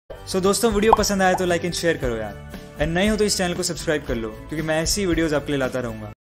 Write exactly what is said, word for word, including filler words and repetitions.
सो so, दोस्तों video पसंद आया तो लाइक एंड शेयर करो यार, एंड नए हो तो इस चैनल को सब्सक्राइब कर लो क्योंकि मैं ऐसी वीडियोस आपके लिए लाता रहूँगा।